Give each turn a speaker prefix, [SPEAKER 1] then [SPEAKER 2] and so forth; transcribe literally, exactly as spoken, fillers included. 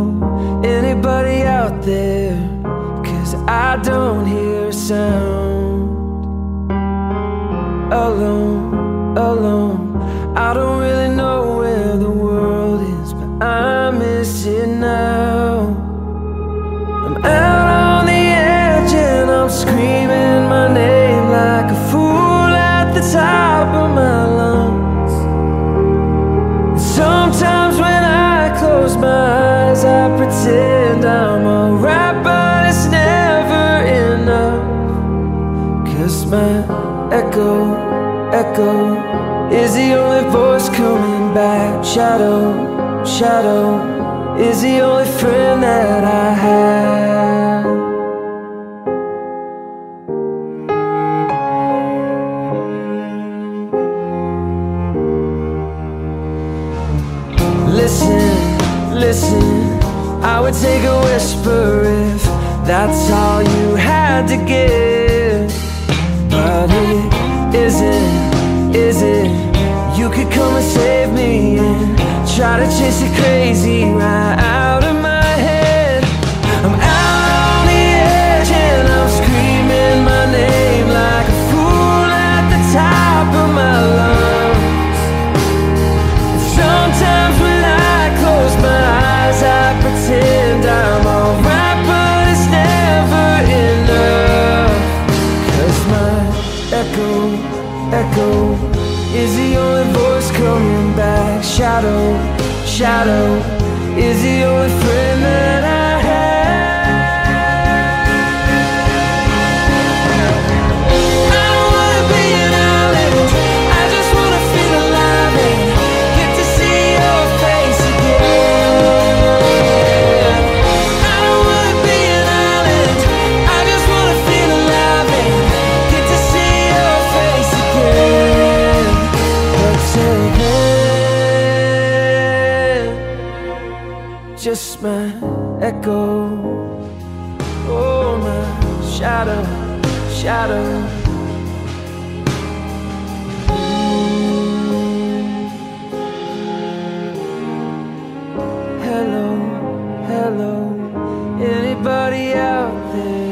[SPEAKER 1] Anybody out there? 'Cause I don't hear a sound. Alone, alone, I don't really know where the world is, but I miss it now. I'm out on the edge and I'm screaming my name like a fool at the top of my lungs. Sometimes when I close my eyes, I pretend I'm alright, but it's never enough. 'Cause my echo, echo is the only voice coming back. Shadow, shadow is the only friend that I have. Listen, listen, I would take a whisper if that's all you had to give. But it isn't, is it? You could come and save me and try to chase it crazy right out of my head. I'm out on the edge and I'm screaming my name like a fool at the top of my lungs. And sometimes when I close my eyes, I pretend I'm alright, but it's never enough. 'Cause my echo, echo is the only voice coming back. Shadow, shadow is the only friend that I have. I don't wanna be an island, I just wanna feel alive and get to see your face again. I don't wanna be an island, I just wanna feel alive and get to see your face again. But take just my echo, oh my shadow, shadow. Hello, hello, anybody out there?